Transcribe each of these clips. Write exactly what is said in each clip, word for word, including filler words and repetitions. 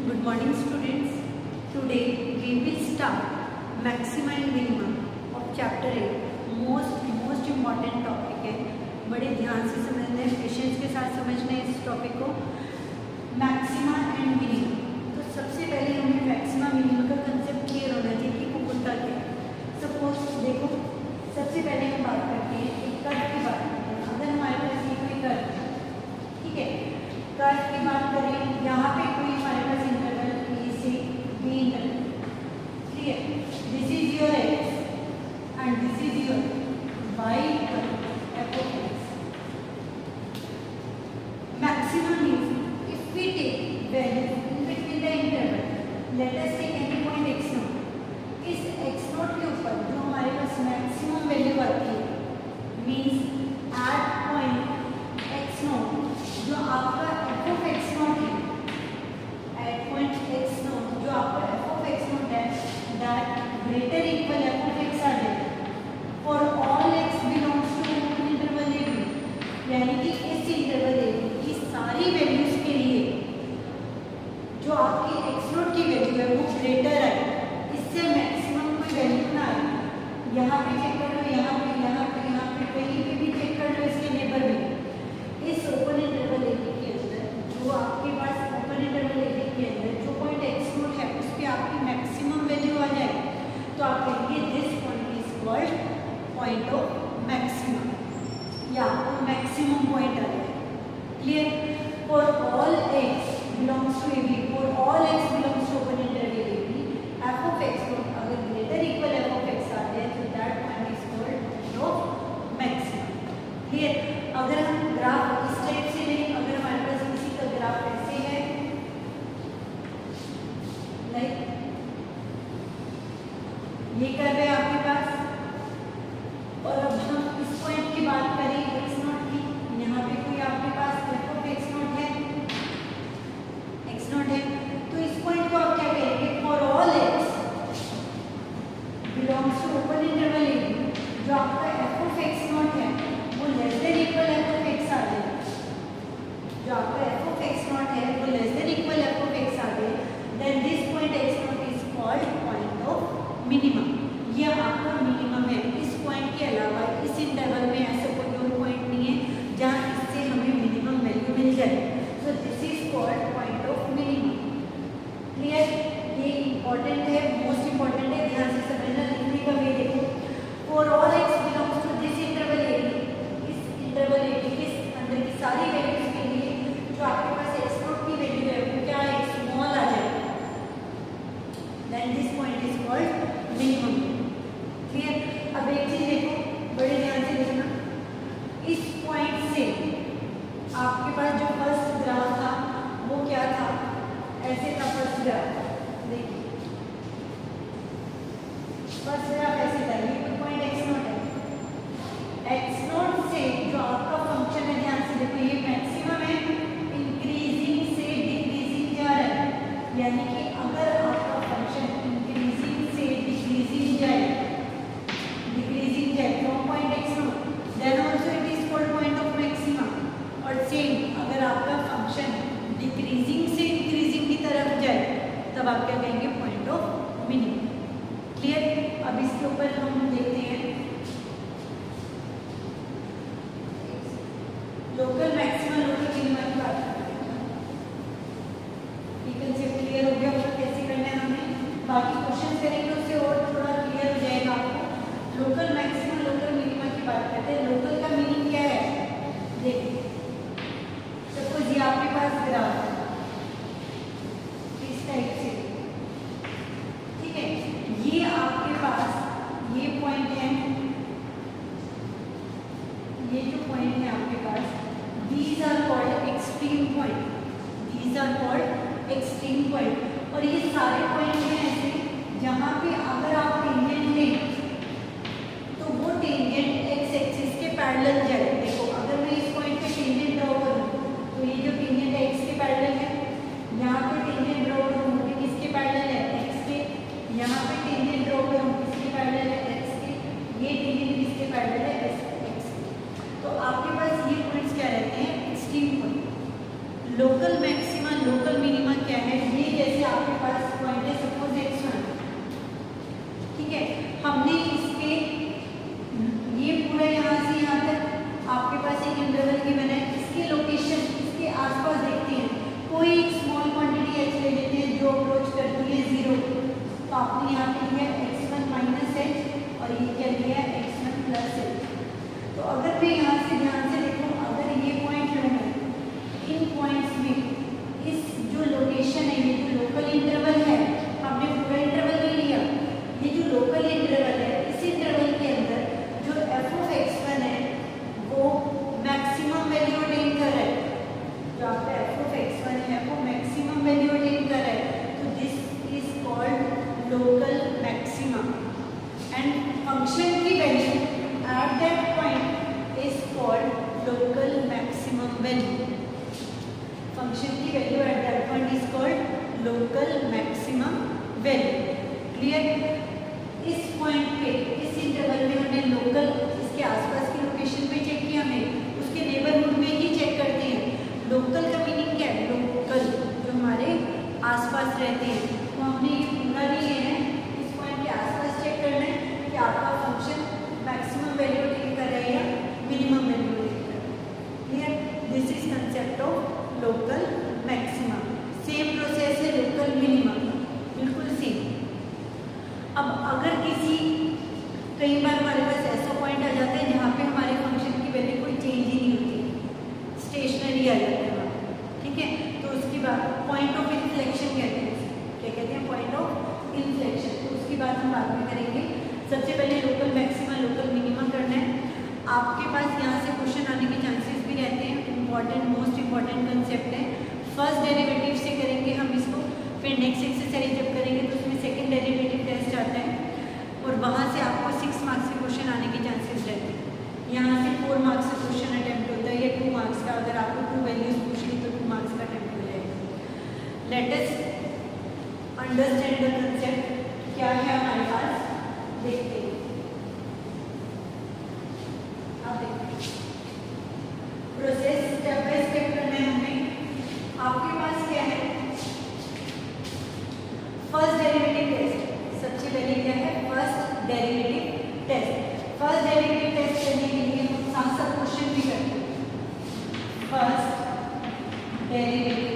Good morning students. Today we will start maxima and minima of chapter eight. Most most important topic है, बड़े ध्यान से समझना है, पेशेंस के साथ समझना है इस टॉपिक को. Maxima and minima. तो सबसे पहले हमें मैक्सिमा मिनिमा का कंसेप्ट क्लियर होना चाहिए कि वो होता क्या है. सपोज देखो, सबसे पहले हम बात करते हैं एक कर्व की बात करते हैं. अगर हमारे पास ये कोई कर्व है, ठीक है, कर्व की बात करें, यहाँ पे कोई हमारे पास इंटरवल ए से बी इंटरवल, ठीक है, this is your x and this is your y f of x. Maximum is if we take value in between the interval, let us take any point x naught. इस x naught के ऊपर जो हमारे पास maximum value आती है, means at point x naught जो आपका एफ ऑफ एक्स नॉट है, एट पॉइंट एक्स नॉट जो आपका एफ ऑफ एक्स नॉट है, that greater equal f of x आ जाएगा for all x belongs to open interval a b. यानी कि इस इंटरवल ए बी की सारी वैल्यूज के लिए जो आपकी एक्स नॉट की वैल्यू है वो ग्रेटर है, इससे मैक्सिमम कोई वैल्यू ना आए. यहाँ पे चेक कर लो, यहाँ पे यहाँ पे यहाँ पे कहीं पे भी चेक कर लो इसके नेबर में. इस ओपन इंटरवल ए बी के अंदर जो आपके पास ओपन इंटरवल ए बी के अंदर जो पॉइंट एक्स नॉट है उस पर आपकी मैक्सिमम वैल्यू आ जाए, तो आप कहेंगे this point is called point of maximum, या आपको मैक्सिमम पॉइंट आ जाए. Clear? For all x belongs to a b, for all x belongs to open interval a b, f of x naught अगर greater equal f of x आ जाए तो that point is called point of maximum. Clear? अगर हम graph इस type से लें, अगर हमारे पास किसी का ग्राफ ऐसे है, लाइक ये कर्व है आपके पास, और अब हम इस पॉइंट की बात करें एक्स नॉट की, यहाँ पे कोई आपके पास एफ ऑफ एक्स नॉट है, एक्स नॉट है, तो इस पॉइंट को आप क्या कहेंगे? For all x belongs to open interval a b, जो आपका एफ ऑफ एक्स नॉट है वो less than equal f of x आ जाए, जो आपका एफ ऑफ एक्स नॉट है वो less than equal f of x आ जाए, then this point x naught is called point of minimum. ये आपका मिनिमम है. इस पॉइंट के अलावा इस इंटरवल में ऐसा कोई और पॉइंट नहीं है जहाँ इससे हमें मिनिमम वैल्यू मिल जाए. So this is called point of minimum. Clear? ये इंपॉर्टेंट है, मोस्ट इंपॉर्टेंट है, ध्यान से समझना. लिखने का वे देखो, for all x belongs to this interval a b, इस इंटरवल ए बी के अंदर की सारी वैल्यूज के लिए जो आपके पास एक्स नॉट की वैल्यू है वो क्या है? स्मॉल आ जाए, then this point is called minimum. Clear? अब एक चीज देखो, बड़े ध्यान से देखना, इस पॉइंट से आपके पास जो फर्स्ट ग्राफ था वो क्या था? ऐसे था फर्स्ट ग्राफ. देखिए फर्स्ट ग्राफ ऐसे था, ये कोई पॉइंट एक्स नॉट है. एक्स नॉट से जो आपका फंक्शन है, ध्यान से देखो, ये मैक्सिमम है, इंक्रीजिंग से डिक्रीजिंग जा रहा है. यानी कि अगर आपका फंक्शन इंक्रीजिंग से डिक्रीजिंग जाए, डिक्रीजिंग जाए from point x naught, then also it is called point of maxima. और सेम अगर आपका फंक्शन डिक्रीजिंग से इंक्रीजिंग की तरफ जाए, तब आप क्या कहेंगे? Point of minimum. क्लियर? अब इसके ऊपर हम देखते हैं लोकल मैक्सिमा, लोकल मिनिमा की बात करते हैं. ये कंसेप्ट क्लियर हो गया होगा कैसे करना है हमें. बाकी क्वेश्चन करेंगे उससे और थोड़ा क्लियर हो जाएगा आपको. लोकल मैक्सिमा, लोकल मिनिमा की बात करते हैं. लोकल का मीनिंग क्या है? देखिए, सपोज ये आपके पास ग्राफ है इस टाइप से, ठीक है, ये आपके पास ये पॉइंट है, ये जो पॉइंट है आपके पास, these are called extreme point, these are called extreme point. और ये सारे पॉइंट हैं ऐसे जहाँ पे अगर आप टेंजेंट लें तो वो टेंजेंट एक्स एक्सिस के पैरेलल जाए. देखो, अगर मैं इस पॉइंट पे टेंजेंट ड्रॉ करूँ तो ये जो टेंजेंट है एक्स के पैरेलल है, यहाँ पे टेंजेंट ड्रॉ करूँ तो किसके पैरेलल है? एक्स के. यहाँ पे टेंजेंट ड्रॉ करूँ किसके पैरेलल है? एक्स के. ये टेंजेंट किसके पैरेलल है? एक्स के. तो आपके पास ये पॉइंट्स क्या रहते हैं? Extreme point. Local maxima, local minima क्या है? ये जैसे आपने यहाँ पे लिया एक्स वन माइनस एच और ये क्या लिया एक्स वन प्लस एच। तो अगर मैं यहाँ से ध्यान से देखूँ, अगर ये पॉइंट लूँ मैं, इन पॉइंट्स में इस जो लोकेशन है, ये जो लोकल इंटरवल है, हमने पूरा इंटरवल नहीं लिया, ये जो लोकल इंटरवल है, इस इंटरवल के अंदर जो एफ ऑफ एक्स वन है वो मैक्सिमम वैल्यू अटेन कर रहा है। जो आपका एफ ऑफ एक्स वन है वो मैक्सिमम वैल्यू अटेन कर रहा है, तो this is called local maximum. And function की value at that point is called local maximum value. Function की value at that point is called local maximum value. Clear? इस point पे, इस interval में हमने लोकल, इसके आसपास की लोकेशन पे चेक किया, हमें उसके नेबरहुड में ही चेक करते हैं। लोकल का मीनिंग क्या है? लोकल जो हमारे आसपास रहते हैं, तो हमने ये पूरा लिए हैं, इस पॉइंट के आसपास चेक करना है कि आपका फंक्शन मैक्सिमम वैल्यू अटेन कर रहा है या मिनिमम वैल्यू अटेन कर रहा है। Clear? This is concept of local maximum. Same process है लोकल मिनिमम, बिल्कुल सेम। अब अगर किसी, कई बार हमारे पास ऐसा पॉइंट आ जाता है जहाँ पे हमारे फंक्शन की वैल्यू कोई चेंज ही नहीं होती, स्टेशनरी आ जाता है वहाँ, ठीक है, तो उसकी बात पॉइंट ऑफ इन्फ्लेक्शन कहते हैं। क्या कहते हैं? Point of inflection. तो उसकी बात हम बाद में करेंगे। सबसे पहले लोकल मैक्सिमा लोकल मिनिमा करना है। आपके पास यहाँ से क्वेश्चन आने के चांसेस भी रहते हैं, इंपॉर्टेंट मोस्ट इंपॉर्टेंट कंसेप्ट है। फर्स्ट डेरिवेटिव से करेंगे हम इसको, फिर नेक्स्ट एक्सरसाइज जब करेंगे तो उसमें सेकंड डेरिवेटिव टेस्ट आता है, और वहाँ से आपको सिक्स मार्क्स के क्वेश्चन आने के चांसेस रहते हैं। यहाँ से फोर मार्क्स का क्वेश्चन अटेम्प्ट होता है, या टू मार्क्स का, अगर आपको टू वैल्यूज पूछ ली तो टू मार्क्स का अटेम्प्ट हो जाएगा। Let us understand the concept. क्या है हमारे पास, देखते हैं। अब देखते हैं प्रोसेस स्टेप बाय स्टेप करना है हमें। आपके पास क्या है? First derivative test. सबसे पहले क्या है? First derivative test. First derivative test करने के लिए हम साथ साथ क्वेश्चन भी करते हैं। फर्स्ट डेरिवेटिव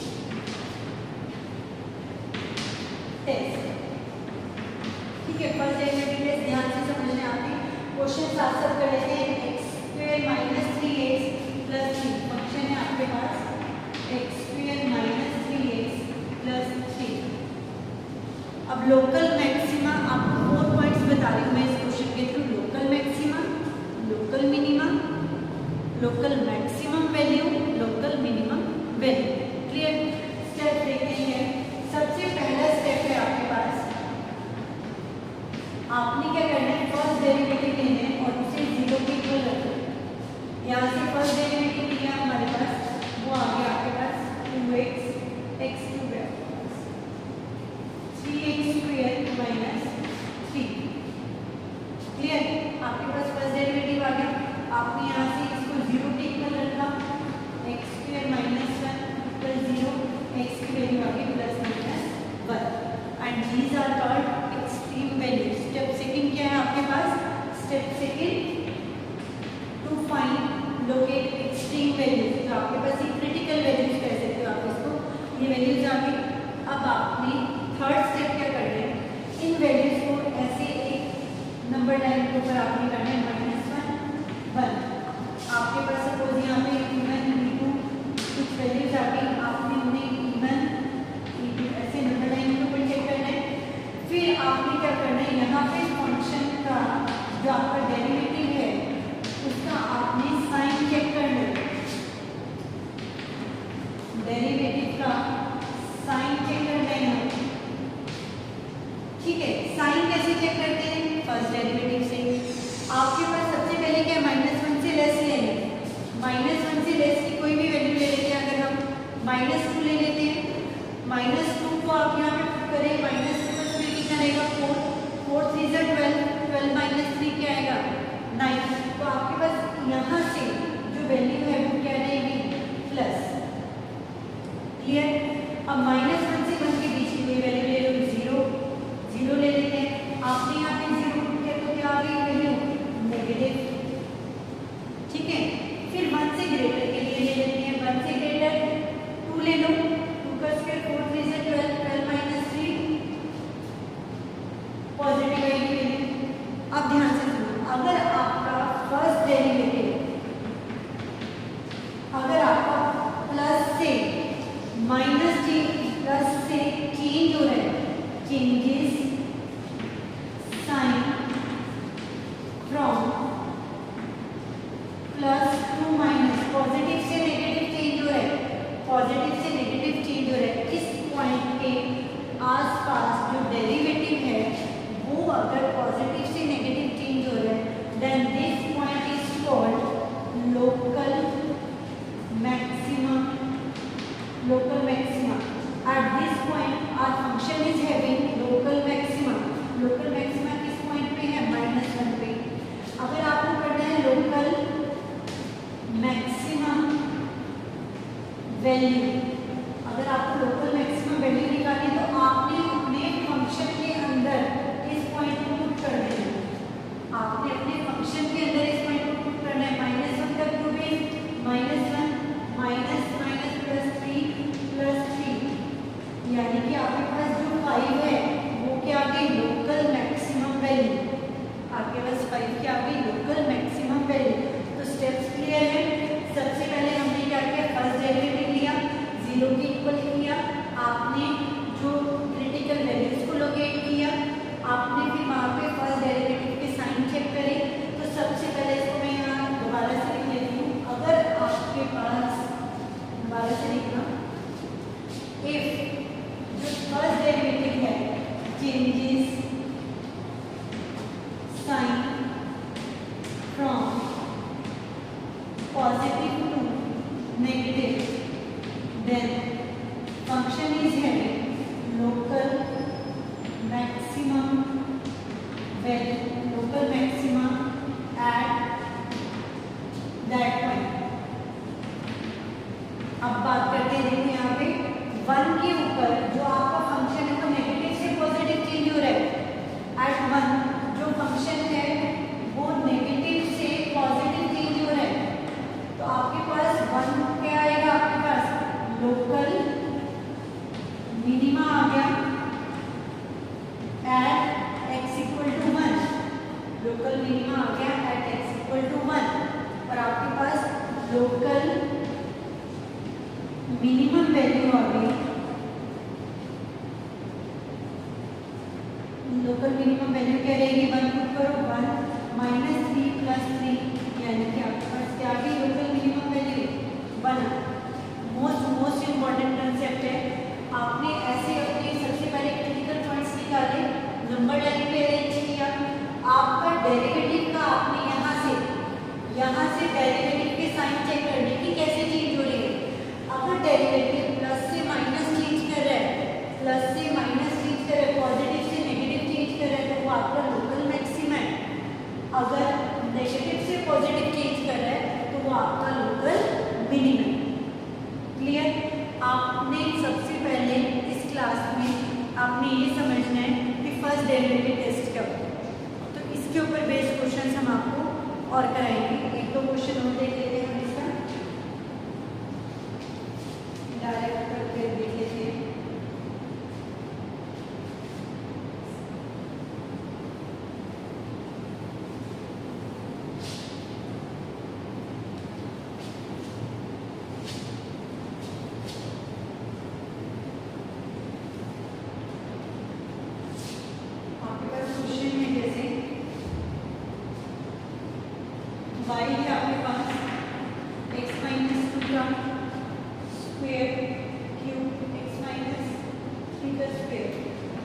टेस्ट, ठीक है। फर्स्ट डेरिवेटिव टेस्ट ध्यान से समझने आते हैं, क्वेश्चन साथ साथ कर लेते हैं। X square minus three x plus three function है आपके पास, x square minus three x plus three. अब लोकल मैक्सिमा आपको फोर पॉइंट्स बता रही हूँ मैं इस क्वेश्चन के through. Local maxima, local minima, local maximum value, local minimum value. Clear? Step देखते हैं। सबसे पहला स्टेप है आपके पास, आपने क्या करना है? फर्स्ट डेरिवेटिव लेना है और उसे जीरो के इक्वल रखना है। यहाँ से फर्स्ट डेरिवेटिव लिया हमारे पास, वो आ गया आपके पास two x x cube three x square minus three. Clear? आपके पास फर्स्ट डेरिवेटिव आ गया। आपने यहाँ से इसको जीरो के इक्वल रखा, x square minus one plus zero, x की वैल्यू आ गई plus minus one. And these are called extreme values. Step second क्या है आपके पास? Step second to find locate extreme values. तो आपके पास ये क्रिटिकल वैल्यूज कह सकते हो आप इसको, ये वैल्यूज आ गई। अब आपने थर्ड स्टेप क्या करना है? इन वैल्यूज को ऐसे एक नंबर लाइन के ऊपर आपने करना है माइनस वन वन। आपके पास सपोज यहाँ पे इवन टू कुछ वैल्यूज आ गई, आपने उन्हें इवन ऐसे नंबर लाइन के ऊपर चेक करना है। फिर आपने क्या करना है? यहाँ पे फंक्शन का जो आपका डेरिवेटिव है उसका आपने साइन चेक करना है। डेरिवेटिव का साइन चेक करना है यहाँ, ठीक है। साइन कैसे चेक करते हैं? फर्स्ट डेरिवेटिव से। आपके पास सबसे पहले क्या? माइनस वन से लेस लेना है। माइनस वन से लेस की कोई भी वैल्यू ले लेते हैं। अगर हम माइनस टू ले लेते हैं, माइनस टू को आप यहाँ पे पुट करें, माइनस टू प्लस थ्री कितना रहेगा? फोर। फोर थ्री ज़ा ट्वेल्व, ट्वेल्व माइनस थ्री क्या आएगा? नाइन। तो आपके पास यहाँ से जो वैल्यू है वो क्या रहेगी? प्लस। क्लियर? अब माइनस वन से वन के बीच की कोई वैल्यू ले लो, जीरो, जीरो ले लेते हैं। आपने यहाँ पे जीरो पुट किया तो क्या आ गई वैल्यू? नेगेटिव, ठीक है। फिर वन से ग्रेटर के लिए ले लेते हैं, वन से ग्रेटर टू ले लो, टू का स्क्वायर फोर थ्री से twelve, twelve minus three minus plus से चेंज हो रहा है, changes sign from plus to minus, positive से नेगेटिव चेंज हो रहा है, पॉजिटिव से नेगेटिव चेंज हो रहा है। इस पॉइंट के आसपास जो डेरिवेटिव है वो अगर पॉजिटिव से नेगेटिव चेंज हो रहा है, then this point is called local maximum, local maxima. At this point our function is having local maxima. Local maxima किस पॉइंट पे है? माइनस वन पे। अगर आपको करना है लोकल मैक्सिमम वैल्यू, अगर आपको लोकल मैक्सिमम वैल्यू निकालनी तो आपने अपने फंक्शन के अंदर इस पॉइंट को पुट कर देना है। आपने अपने फंक्शन के अंदर इस पॉइंट को पुट करना है। माइनस वन का क्यूब है minus one, minus minus plus three plus three, यानी कि आपके पास जो फाइव है वो क्या आ गई? Local maximum value. आपके पास फाइव क्या आ गई? Local maximum value. तो स्टेप्स क्लियर है। सबसे पहले हमने क्या किया? फर्स्ट डेरिवेटिव लिया, जीरो के इक्वल किया, आपने जो क्रिटिकल वैल्यूज को लोकेट किया, आपने फिर वहाँ पे फर्स्ट डेरिवेटिव के साइन चेक करे। तो सबसे पहले इसको मैं यहाँ दोबारा से लिख लेती हूँ। अगर आपके पास दोबारा से लिखना, इफ जो फर्स्ट डेरिवेटिव है changes sign from positive to negative, then function is having local maximum value, local maximum at that point. अब बात करते हैं, देखो यहाँ पे वन के ऊपर जो आपका फंक्शन है वो नेगेटिव से पॉजिटिव चेंज हो रहा है। एट वन जो फंक्शन है वो नेगेटिव से पॉजिटिव चेंज हो रहा है। तो आपके पास वन क्या आएगा? आपके पास लोकल मिनिमा आ गया at x equal to one, local minima आ गया at x equal to one, और आपके पास लोकल मिनिमम वैल्यू आ गई, लोकल मिनिमम वैल्यू क्या रहेगी? वन पुट करो, one minus three plus three, यानी कि आपके पास क्या आ गई? Local minimum value one. Most most important concept है। आपने ऐसे अपने सबसे पहले क्रिटिकल पॉइंट्स निकाले, नंबर लाइन पे अरेंज किया, आपका डेरिवेटिव का आपने यहाँ से यहाँ से डेरिवेटिव के साइन चेक करने की कैसे चेंज हो रही है। अगर डेरिवेटिव प्लस से माइनस चेंज कर रहा है, प्लस से माइनस चेंज कर रहा है, पॉजिटिव से नेगेटिव चेंज कर रहा है, तो वो आपका लोकल मैक्सिमम है। अगर नेगेटिव से पॉजिटिव चेंज कर रहा है तो वो आपका लोकल मिनिमम। क्लियर? आपने सबसे पहले इस क्लास में आपने ये समझना है कि फर्स्ट डेरिवेटिव टेस्ट क्या होता है। तो इसके ऊपर बेस्ड क्वेश्चन हम आपको और कराएंगे। एक दो क्वेश्चन और देख लेते हैं हम इसका, डायरेक्ट करके देख लेते हैं। y है आपके पास x माइनस टू का square cube x minus three का स्क्वायर।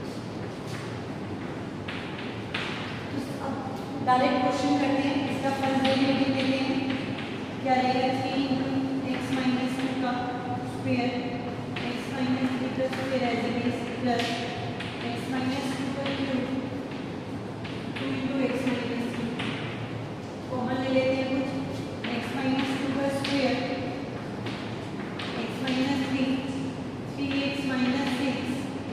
अब डायरेक्ट क्वेश्चन करते हैं, इसका फर्स्ट डेरिवेटिव लेते हैं, क्या रहेगा? Three into x minus two का स्क्वायर एक्स माइनस थ्री का square as it is plus x minus two का cube two into x minus three, common ले लेते हैं कुछ, एक्स माइनस टू का square x minus three, three x minus six,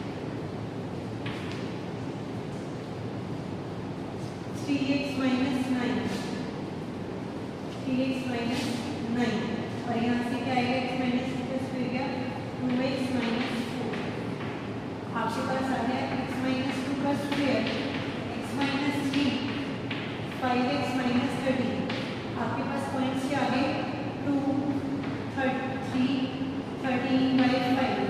three x minus nine, three x minus nine, और यहाँ से क्या आएगा? एक्स माइनस टू का स्क्वायर क्या? Two x minus four. आपके पास आ गया एक्स माइनस टू का square x minus three, five x minus thirty. आपके पास पॉइंट्स क्या आ गए? Two thirty three thirteen by five,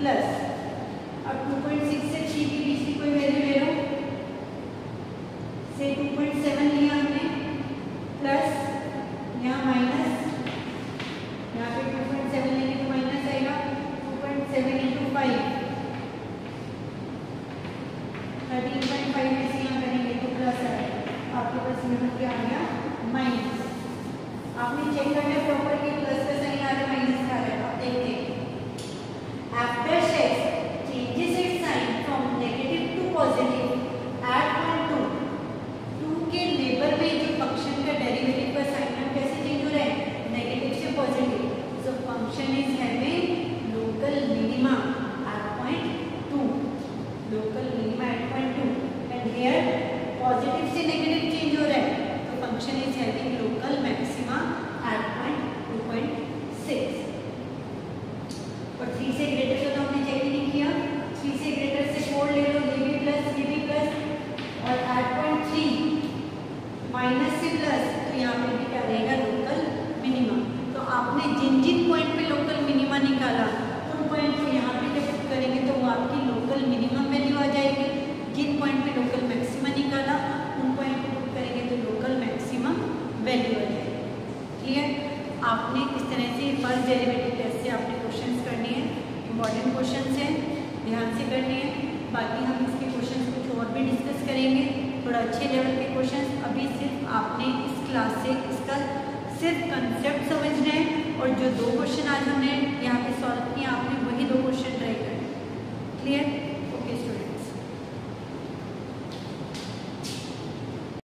plus, अब टू पॉइंट सिक्स से थ्री के बीच की कोई वैल्यू ले लो, से टू पॉइंट सेवन लिया हमने, प्लस यहाँ माइनस, यहाँ पे टू पॉइंट सेवन लेंगे तो माइनस आएगा, two point seven into five, thirteen point five में से यहाँ करेंगे तो प्लस आएगा, आपके पास यहाँ क्या आ गया माइनस। आपने चेक करना प्रॉपर कि प्लस का साइन आ रहा है माइनस का आ रहा है। अब देखते हैं after shakes changes its sign from negative to positive at point two, two के नेबर में जो फंक्शन का डेरिवेटिव का साइन है कैसे चेंज हो रहा है नेगेटिव से positive, so function is having local minima at point two, local minima at point two, and here positive से नेगेटिव चेंज हो रहा है तो function is having local maxima at point two point six. और three से greater का तो हमने चेक ही नहीं किया, थ्री से ग्रेटर से फोर ले लो, ये भी प्लस ये भी प्लस, और एट पॉइंट थ्री माइनस से प्लस, तो यहाँ पे भी क्या रहेगा लोकल मिनिमा। तो आपने जिन जिन पॉइंट पे लोकल मिनिमा निकाला उन पॉइंट को यहाँ पे जब पुट करेंगे तो वो आपकी लोकल मिनिमम वैल्यू आ जाएगी, जिन पॉइंट पे लोकल मैक्सिमा निकाला उन पॉइंट पे पुट करेंगे तो लोकल मैक्सिमम वैल्यू आ जाएगी। क्लियर? आपने इस तरह से फर्स्ट डेरिवेटिव टेस्ट से आपने क्वेश्चंस करने हैं, इंपॉर्टेंट क्वेश्चंस हैं, ध्यान से करने हैं। बाकी हम इसके क्वेश्चंस कुछ और भी डिस्कस करेंगे, थोड़ा अच्छे लेवल के क्वेश्चंस। अभी सिर्फ आपने इस क्लास से इसका सिर्फ कंसेप्ट समझना है, और जो दो क्वेश्चन आज हमने यहाँ पे सॉल्व किया आपने वही दो क्वेश्चन ट्राई करना है। क्लियर?